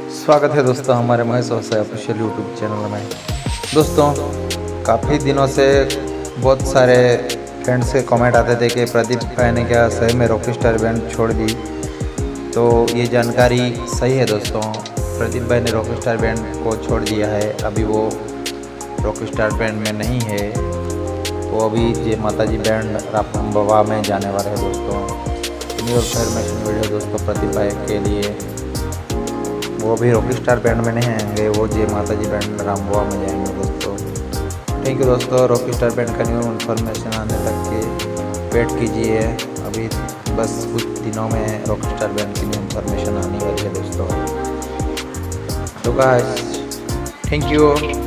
स्वागत है दोस्तों हमारे महेश व्यवसाय ऑफिशियल यूट्यूब चैनल में। दोस्तों काफ़ी दिनों से बहुत सारे फ्रेंड्स के कमेंट आते थे कि प्रदीप भाई ने क्या सही में रॉकस्टार बैंड छोड़ दी। तो ये जानकारी सही है दोस्तों, प्रदीप भाई ने रॉकस्टार बैंड को छोड़ दिया है। अभी वो रॉकस्टार बैंड में नहीं है, वो अभी जय माताजी बैंड रामबाबा में जाने वाले हैं दोस्तों। न्यू इन्फॉर्मेशन वीडियो दोस्तों प्रदीप भाई के लिए, वो भी रॉकस्टार बैंड में नहीं आएंगे, वो जय माताजी बैंड रामबाबा में जाएंगे दोस्तों। थैंक यू दोस्तों। रॉकस्टार बैंड का न्यू इन्फॉर्मेशन आने तक के वेट कीजिए। अभी बस कुछ दिनों में रॉकस्टार बैंड की न्यू इन्फॉर्मेशन आने वाली है दोस्तों। तो गाइस थैंक यू।